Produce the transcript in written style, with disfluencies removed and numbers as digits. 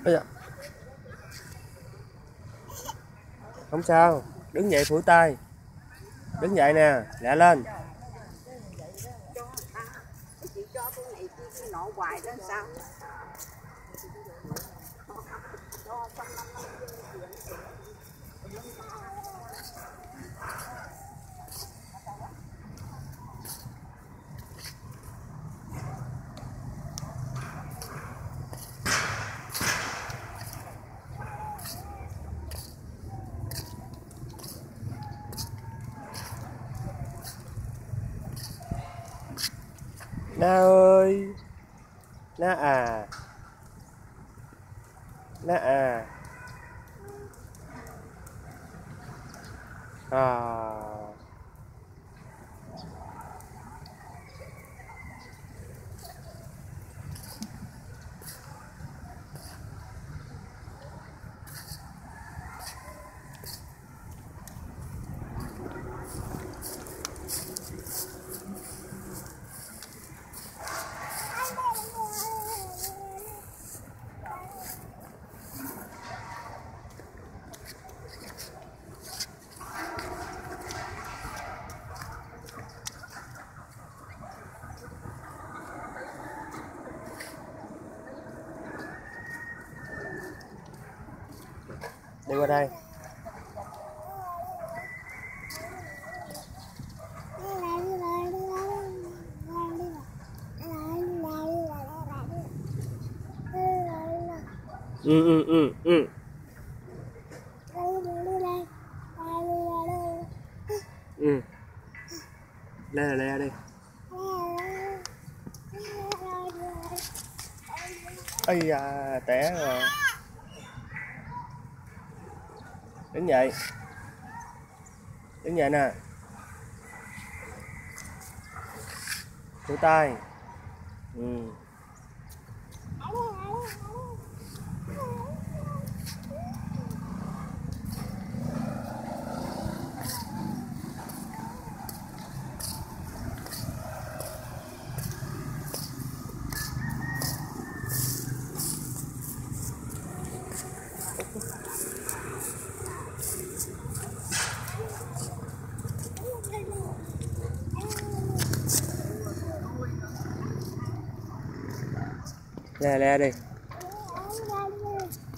Ây da. Không sao, đứng dậy phủi tay. Đứng dậy nè, lẹ lên. Na ơi, Na à, Na à, à. Đi qua đây. Ừ. Ừ. Le đi. Ây da, té rồi. Đứng dậy. Đứng dậy nè. Phủi tay. Ừ. Le đi.